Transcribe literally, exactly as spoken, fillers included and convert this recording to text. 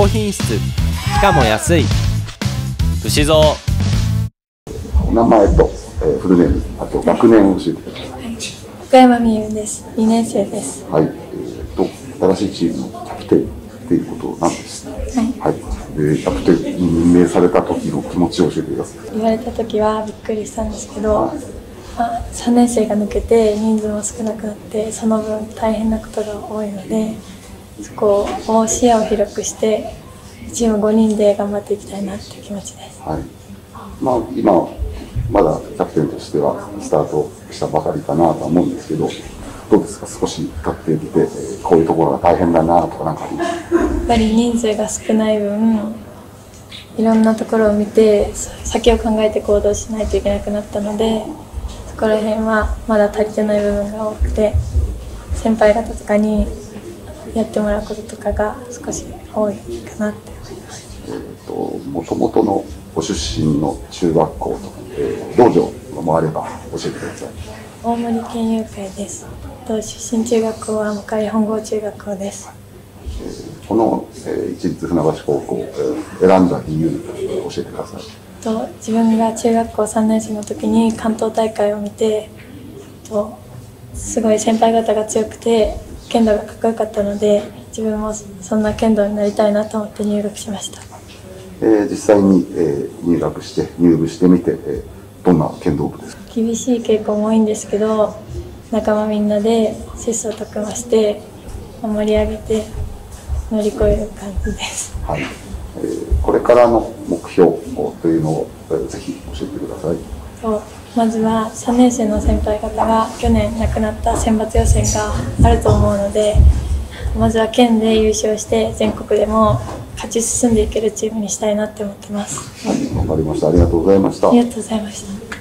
高品質、しかも安い。牛蔵。 お名前と、えー、フルネーム、あと学年を教えてください。 はい、岡山美優です。にねん生です。 はい、えー、と新しいチームのキャプテンっていうことなんです。はい。はい。で、キャプテンに任命された時の気持ちを教えてください。 言われた時はびっくりしたんですけど、はい、まあ、さんねん生が抜けて人数も少なくなってその分大変なことが多いので、そこを視野を広くしてチームごにんで頑張っていきたいなっていう気持ちです。 はい。まあ今まだキャプテンとしてはスタートしたばかりかなとは思うんですけど、どうですか、少し経ってみてこういうところが大変だなとかなんかありますか？ やっぱり人数が少ない分いろんなところを見て先を考えて行動しないといけなくなったので、そこら辺はまだ足りてない部分が多くて、先輩方とかにやってもらうこととかが少し多いかなって思います。 えーと、もともとのご出身の中学校と、えー、道場もあれば教えてください。 大森県友会です。出身中学校は向井本郷中学校です。 えー、この、えー、市立船橋高校、えー、選んだ理由を教えてください。 と自分が中学校さんねん生の時に関東大会を見て、とすごい先輩方が強くて剣道がかっこよかったので、自分もそんな剣道になりたいなと思って入学しました。 えー、実際に、えー、入学して入部してみて、えー、どんな剣道部ですか？ 厳しい稽古も多いんですけど、仲間みんなで切磋琢磨して盛り上げて乗り越える感じです。 はい。えー、これからの目標というのを、えー、ぜひ教えてください。 とまずはさんねん生の先輩方が去年亡くなった選抜予選があると思うので、まずは県で優勝して全国でも勝ち進んでいけるチームにしたいなって思ってます。 はい、わかりました。ありがとうございました。 ありがとうございました。